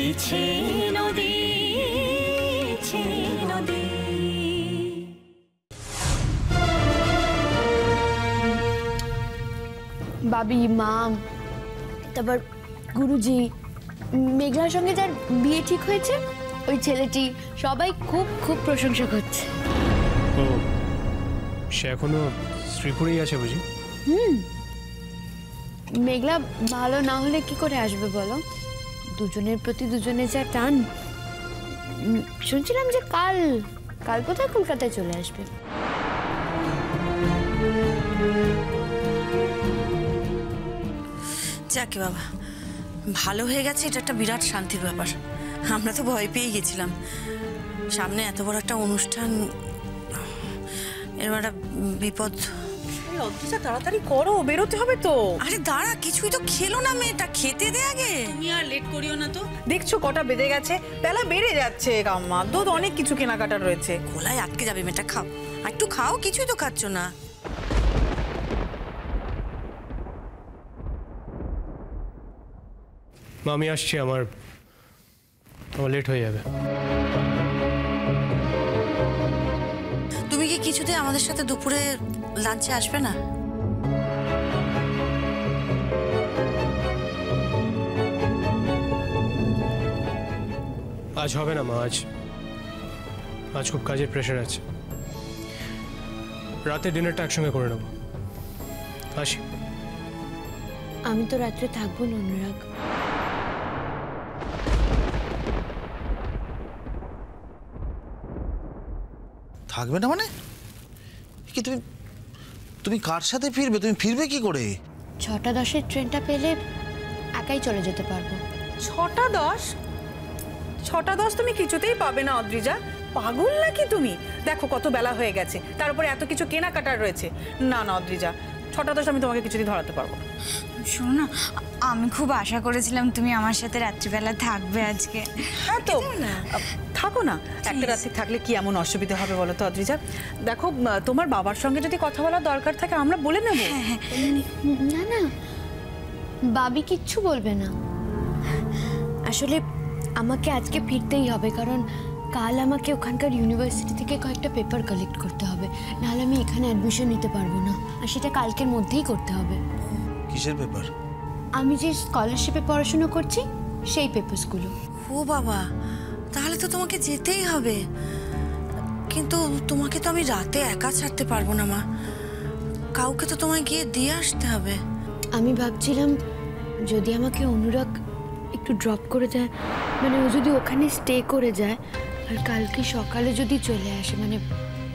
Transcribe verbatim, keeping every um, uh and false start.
বইছে নদী নদী। বাবি, মা, তারপর গুরুজি, মেঘলার সঙ্গে যার বিয়ে ঠিক হয়েছে ওই ছেলেটি, সবাই খুব খুব প্রশংসা করছে। ও সে এখনো শ্রীপুরেই আছে বুঝি? হুম, মেঘলা ভালো না হলে কি করে আসবে বলো? দুজনের প্রতি দুজনের যা টান। শুনছিলাম যে কাল কাল কোথায় কলকাতায় চলে আসবে। যাকে বাবা, ভালো হয়ে গেছে, এটা একটা বিরাট শান্তির ব্যাপার। আমরা তো ভয় পেয়ে গেছিলাম, সামনে এত বড় একটা অনুষ্ঠান, এরকম একটা বিপদ। অদ্রিজা তাড়াতাড়ি করো, বেরোতে হবে তো। আরে দাঁড়া, কিছুই তো খেলো না মেয়েটা, খেতে দে আগে। তুমি আর লেট করিও না তো, দেখছো কটা বেজে গেছে, বেলা বেড়ে যাচ্ছে। কাম্মা, দুধ অনেক কিছু কেনাকাটা রয়েছে। গলায় আটকে যাবে মেয়েটা, খাও একটু খাও, কিছুই তো খাচ্ছ না। মা আমি আসছি, আমার আমার লেট হয়ে যাবে। তুমি কি কিছুতে আমাদের সাথে দুপুরে লাঞ্চে আসবে না? আজ হবে না মা, আজ আজ খুব কাজের প্রেশার আছে। রাতে ডিনারটা একসঙ্গে করে নেবো। আসি। আমি তো রাত্রে থাকবো না অনুরাগ। থাকবে না মানে কি? তুমি তুমি কার সাথে ফিরবে? তুমি ফিরবে কি করে? ছটা দশের ট্রেনটা পেলে একাই চলে যেতে পারবো। ছটা দশ? ছটা দশ তুমি কিছুতেই পাবে না অদ্রিজা, পাগল নাকি তুমি? দেখো কত বেলা হয়ে গেছে, তার উপরে এত কিছু কেনাকাটার রয়েছে। না না অদ্রিজা, ছটা দশ আমি তোমাকে কিছুদিন ধরাতে পারবো না। শোনো না, আমি খুব আশা করেছিলাম তুমি আমার সাথে রাত্রিবেলা থাকবে আজকে। হ্যাঁ তো থাকো না, একটা রাত্রি থাকলে কি এমন অসুবিধা হবে বলো তো অদ্রিজা? দেখো তোমার বাবার সঙ্গে যদি কথা বলার দরকার থাকে আমরা বলে নেব। না না, বাবি কিচ্ছু বলবে না। আসলে আমাকে আজকে ফিরতেই হবে, কারণ কাল আমাকে ওখানকার ইউনিভার্সিটি থেকে কয়েকটা পেপার কালেক্ট করতে হবে, নাহলে আমি এখানে অ্যাডমিশন নিতে পারবো না। আর সেটা কালকের মধ্যেই করতে হবে। কিসের পেপার? আমি যে স্কলারশিপে পড়াশোনা করছি সেই পেপারসগুলো। ও বাবা, তাহলে তো তোমাকে যেতেই হবে। কিন্তু তোমাকে তো আমি রাতে একা ছাড়তে পারবো না মা, কাউকে তো তোমায় গিয়ে দিয়ে আসতে হবে। আমি ভাবছিলাম যদি আমাকে অনুরাগ একটু ড্রপ করে দেয়, মানে ও যদি ওখানে স্টে করে যায় আর কালকে সকালে যদি চলে আসে, মানে